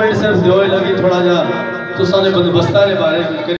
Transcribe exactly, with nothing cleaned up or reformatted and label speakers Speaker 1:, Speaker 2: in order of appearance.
Speaker 1: minute सिर्फ दो लगी थोड़ा जा तुसा ने बंदोबस्ता के बारे में